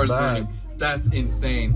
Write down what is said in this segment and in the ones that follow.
cars burning. That's insane.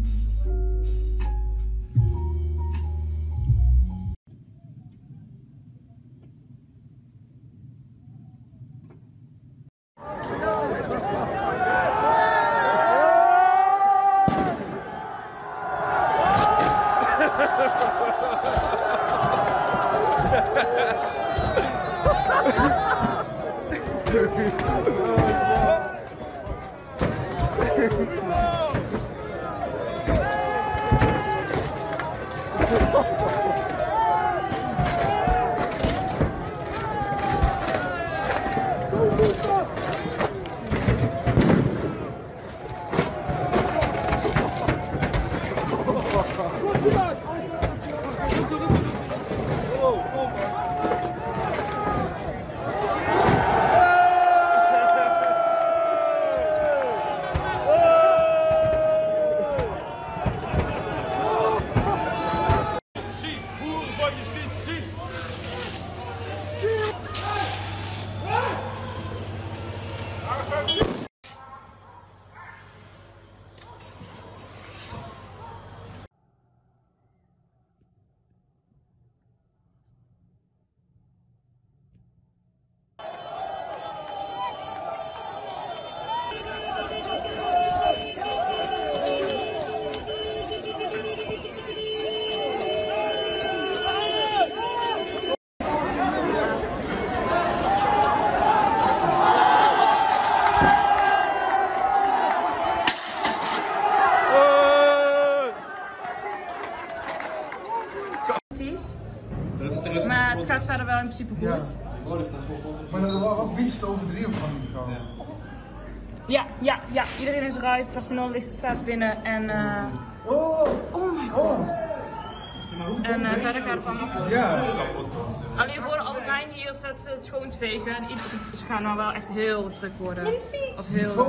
Maar het gaat verder wel in principe goed. Maar wat biedt de over 3 op van die vrouw? Ja, iedereen is eruit, personeel staat binnen en oh mijn god. En verder gaat het allemaal goed. Ja. Alleen voor de Albert Heijn hier staat het schoon te vegen. Ze gaan nou wel echt heel druk worden. Mijn fiets! Of heel...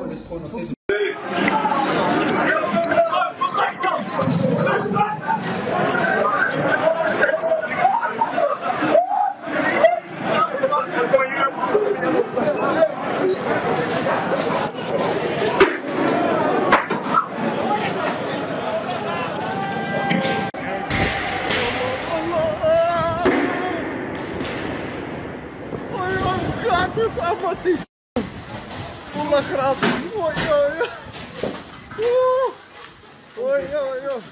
Gratis amateurs! Pula gratis! Oi, oi, oi! Oi, oi, oi!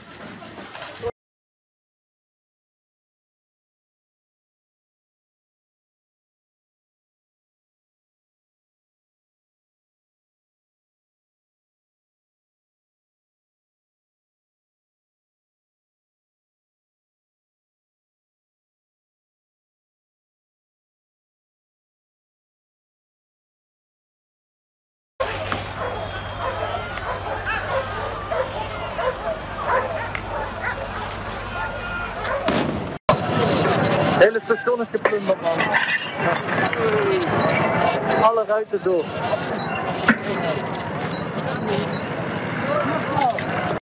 Het hele station is geplunderd, man. Alle ruiten door.